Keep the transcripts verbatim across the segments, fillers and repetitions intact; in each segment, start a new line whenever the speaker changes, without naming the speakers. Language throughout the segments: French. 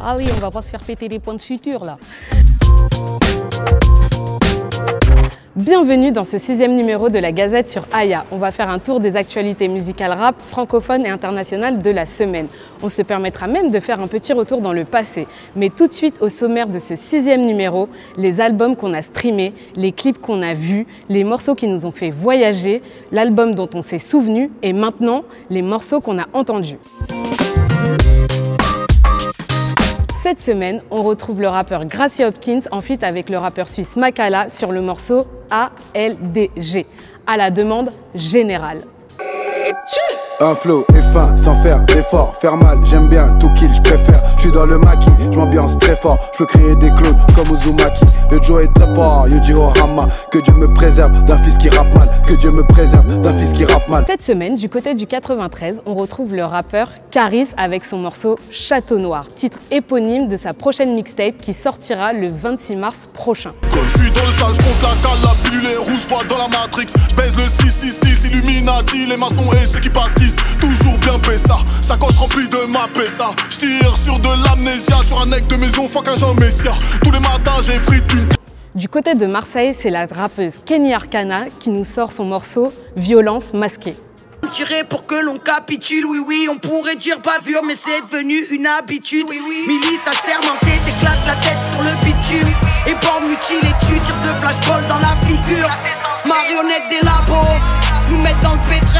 Allez, on va pas se faire péter les points de suture là. Bienvenue dans ce sixième numéro de la Gazette sur Aya. On va faire un tour des actualités musicales rap, francophones et internationales de la semaine. On se permettra même de faire un petit retour dans le passé. Mais tout de suite au sommaire de ce sixième numéro, les albums qu'on a streamés, les clips qu'on a vus, les morceaux qui nous ont fait voyager, l'album dont on s'est souvenu et maintenant les morceaux qu'on a entendus. Cette semaine, on retrouve le rappeur Gracie Hopkins en feat avec le rappeur suisse Makala sur le morceau A L D G, à la demande générale.
Un flow est fin sans faire d'effort, faire mal, j'aime bien tout kill, je préfère. Je suis dans le maquis, je m'ambiance très fort, je peux créer des clones comme Uzumaki. Le Joe est très fort, Yujiro Hama. Que Dieu me préserve d'un fils qui rappe mal, que Dieu me préserve d'un fils qui rappe mal.
Cette semaine, du côté du quatre-vingt-treize, on retrouve le rappeur Caris avec son morceau Château Noir, titre éponyme de sa prochaine mixtape qui sortira le vingt-six mars prochain.
Quand je suis dans le sale, je compte la cale, la pilule est rouge, vois dans la Matrix. Je baise le six six six, Illuminati, les maçons et ceux qui partissent. Toujours bien Pessa, sacoche remplie de ma Pessa. Je tire sur de l'amnésia, sur un nec de maison, fuck un Jean Messia. Tous les matins j'ai frite une.
Du côté de Marseille, c'est la rappeuse Kenny Arcana qui nous sort son morceau Violence masquée.
Tirer pour que l'on capitule, oui oui, on pourrait dire bavure, mais c'est devenu une habitude. Oui, oui. Milice assermentée, t'éclates la tête sur le bitume. Et bande mutilée, tu tires de flashball dans la figure. Marionnette des labos, nous mettent dans le pétrin.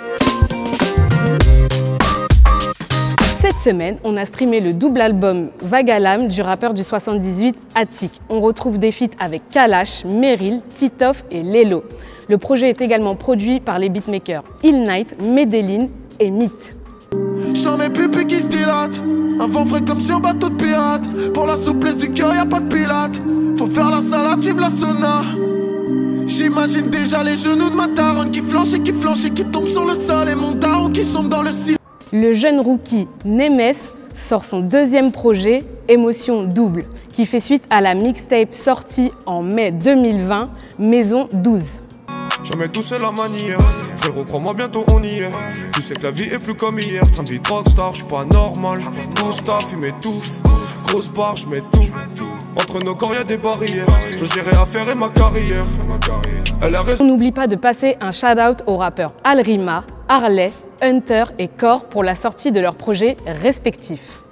Cette semaine, on a streamé le double album Vagalam du rappeur du soixante-dix-huit Attic. On retrouve des feats avec Kalash, Meryl, Titoff et Lelo. Le projet est également produit par les beatmakers Ill Night, Medellin et Myth.
J'en ai pupé qui se dilate, un vent frais comme sur bateau de pirate. Pour la souplesse du cœur, y'a pas de pilote. Faut faire la salade, suivre la sauna. J'imagine déjà les genoux de ma daronne qui flanchent et qui flanchent et qui tombent sur le sol. Et mon daron qui sombre dans le ciel.
Le jeune rookie Nemes sort son deuxième projet, Émotion Double, qui fait suite à la mixtape sortie en mai deux mille vingt, Maison douze.
Jamais tout c'est la manière, frérot crois-moi bientôt on y est. Tu sais que la vie est plus comme hier, train de vie rockstar, j'suis pas normal. Tout staff il m'étouffe, grosse barre j'm'étouffe. Entre nos corps y'a des barrières, je gérais à faire et ma carrière. Elle a raison.
On n'oublie pas de passer un shout-out aux rappeurs Alrima, Harley, Hunter et Core pour la sortie de leurs projets respectifs.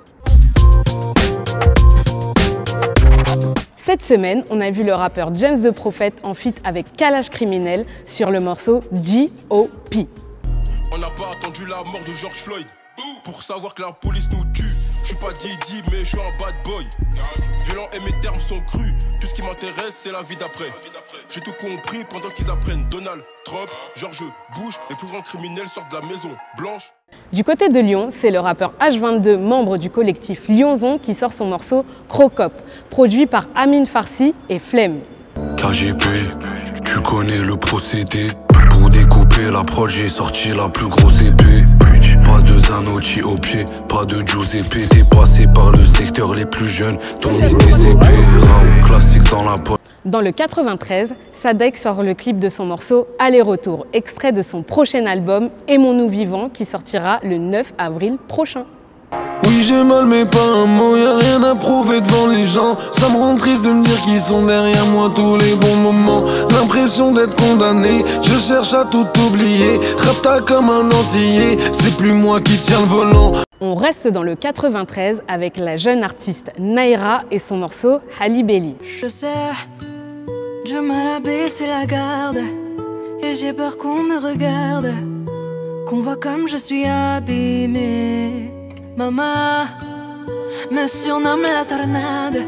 Cette semaine, on a vu le rappeur James the Prophet en feat avec Kalash Criminel sur le morceau G O P.
On n'a pas attendu la mort de George Floyd pour savoir que la police nous tue. Je suis pas Didi mais je suis un bad boy. Violent et mes termes sont crus. Tout ce qui m'intéresse c'est la vie d'après. J'ai tout compris pendant qu'ils apprennent Donald Trump, George Bush, les plus grands criminels sortent de la maison blanche.
Du côté de Lyon, c'est le rappeur H vingt-deux, membre du collectif Lyonzon, qui sort son morceau Crocop, produit par Amine Farsi et Flemme.
K G P, tu connais le procédé. Pour découper la prod, j'ai sorti la plus grosse épée. Pas de Zanotti au pied, pas de Giuseppe. T'es passé par le secteur les plus jeunes, ton mis des C P. Rao classique dans la poche.
Dans le quatre-vingt-treize, Sadek sort le clip de son morceau Aller-retour, extrait de son prochain album Aimons-nous vivants qui sortira le neuf avril prochain.
Oui j'ai mal mais pas un mot, y'a rien à prouver devant les gens. Ça me rend triste de me dire qu'ils sont derrière moi tous les bons moments. L'impression d'être condamné, je cherche à tout oublier. Rapta comme un antillais, c'est plus moi qui tiens le volant.
On reste dans le quatre-vingt-treize avec la jeune artiste Naira et son morceau Halibeli.
Je sais, du mal à baisser la garde. Et j'ai peur qu'on me regarde, qu'on voit comme je suis abîmée. Maman me surnomme la tornade.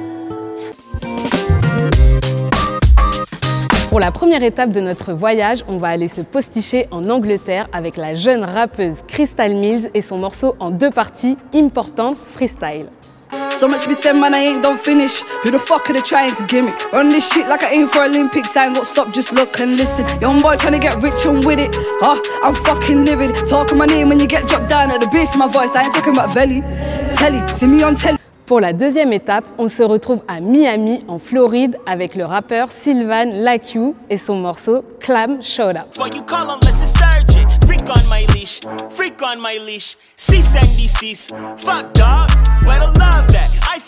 Pour la première étape de notre voyage, on va aller se posticher en Angleterre avec la jeune rappeuse Crystal Mills et son morceau en deux parties, Importante Freestyle.
So much be said, man, I ain't done finish. Who the fuck are they trying to gimmick? Run this shit like I aim for Olympics. I ain't got stop, just look and listen. Young boy trying to get rich and with it. Huh? I'm fucking livid. Talking my name when you get dropped down at the base of my voice. I ain't talking about belly. Telly, see me on telly.
Pour la deuxième étape, on se retrouve à Miami, en Floride, avec le rappeur Sylvan Lakiu et son morceau Clam Showdown.
Freak on my leash, freak on my leash. Cease and desist. Fuck dog, where the love at? I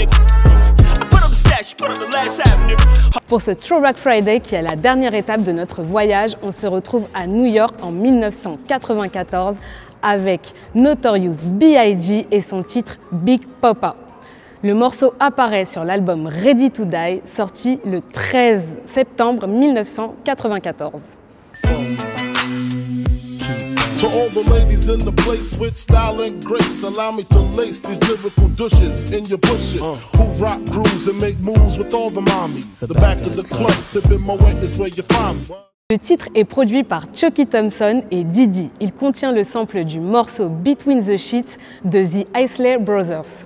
Pour ce Throwback Friday qui est la dernière étape de notre voyage, on se retrouve à New York en mille neuf cent quatre-vingt-quatorze avec Notorious B I G et son titre Big Poppa. Le morceau apparaît sur l'album Ready to Die, sorti le treize septembre mille neuf cent quatre-vingt-quatorze.
To all the ladies in the place with style and grace, allow me to lace these lyrical douches in your bushes. Uh. Who rock grooves and make moves with all the mommies. The back of the club, sipping my wet is where you find me.
Le titre est produit par Chucky Thompson et Diddy. Il contient le sample du morceau Between the Sheets de The Isley Brothers.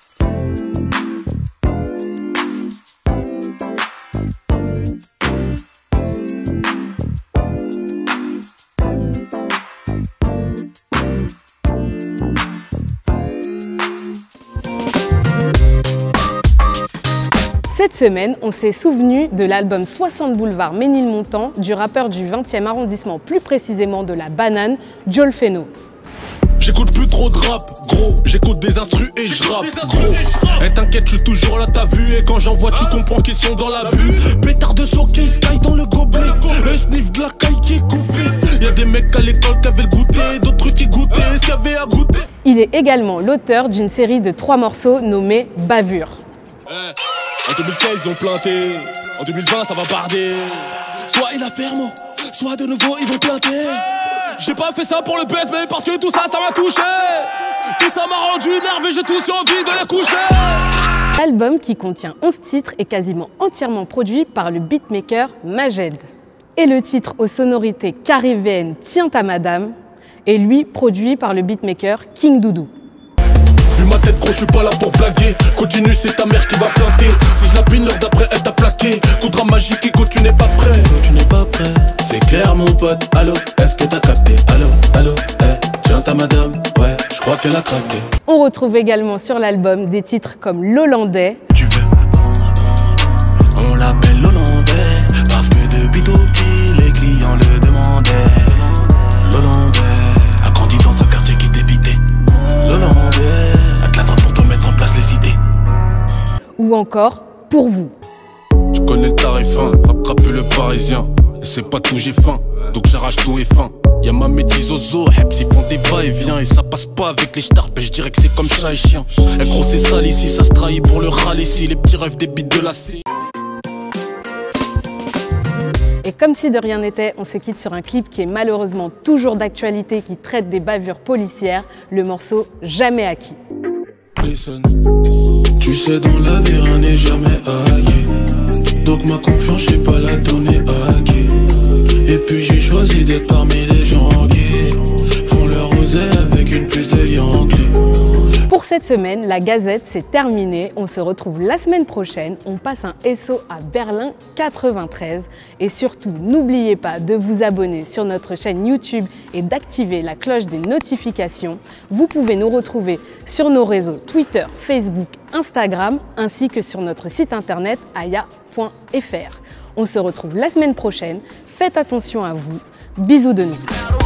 Cette semaine, on s'est souvenu de l'album soixante boulevard Ménilmontant du rappeur du vingtième arrondissement, plus précisément de la Banane, Jolfeno.
J'écoute plus trop de rap, gros, j'écoute des instrus et je rappe, gros. Et t'inquiète, je suis toujours là, t'as vu, et quand j'en vois, tu comprends qu'ils sont dans la bulle. Pétard de soquet, sky dans le gobelet, un sniff de la caille qui est coupé. Y'a des mecs à l'école qui avaient le goûter, d'autres trucs qui goûtaient, ce qu'il y avait à goûter.
Il est également l'auteur d'une série de trois morceaux nommés Bavure.
Hey. En deux mille seize ils ont planté, en deux mille vingt ça va barder. Soit il a ferme, soit de nouveau ils vont planter. J'ai pas fait ça pour le buzz mais parce que tout ça ça m'a touché. Tout ça m'a rendu nerveux, j'ai tous envie de les coucher.
L'album qui contient onze titres est quasiment entièrement produit par le beatmaker Majed. Et le titre aux sonorités caribéennes Tiens ta madame est lui produit par le beatmaker King Doudou.
Vu ma tête gros, je suis pas là pour blaguer. Continue, c'est ta mère qui va planter. Si je la pine, l'heure d'après, elle t'a plaqué. Coup de magique, Ico, tu n'es pas prêt. Ico, tu n'es pas prêt. C'est clair, mon pote. Allô, est-ce que t'as capté? Allô, allô, eh, tiens ta madame. Ouais, je crois qu'elle a craqué.
On retrouve également sur l'album des titres comme L'Hollandais.
Tu veux? On l'appelle l'Hollandais parce que depuis tout petit, les clients le demandaient. L'Hollandais a grandi dans un quartier qui débitait. L'Hollandais.
Ou encore Pour vous.
Tu connais le tarif, hein, rattraper le parisien. Et c'est pas tout, j'ai faim, donc j'arrache tout et faim. Y'a ma médise Zozo, Heps, ils font des va-et-vient. Et ça passe pas avec les starpes, je dirais que c'est comme chat et chien. Eh gros c'est sale ici, ça se trahit pour le râle ici. Les petits rêves des bites de la C.
Et comme si de rien n'était, on se quitte sur un clip qui est malheureusement toujours d'actualité, qui traite des bavures policières, le morceau Jamais acquis.
Listen. Tu sais dans la vie rien n'est jamais acquis. Donc ma confiance je sais pas la donner à qui. Et puis j'ai choisi d'être parmi les gens qui font leur oser avec une puce de Yankee.
Pour cette semaine, la Gazette c'est terminé. On se retrouve la semaine prochaine. On passe un S O à Berlin quatre-vingt-treize. Et surtout, n'oubliez pas de vous abonner sur notre chaîne YouTube et d'activer la cloche des notifications. Vous pouvez nous retrouver sur nos réseaux Twitter, Facebook, Instagram, ainsi que sur notre site internet aya point F R. On se retrouve la semaine prochaine. Faites attention à vous. Bisous de nous.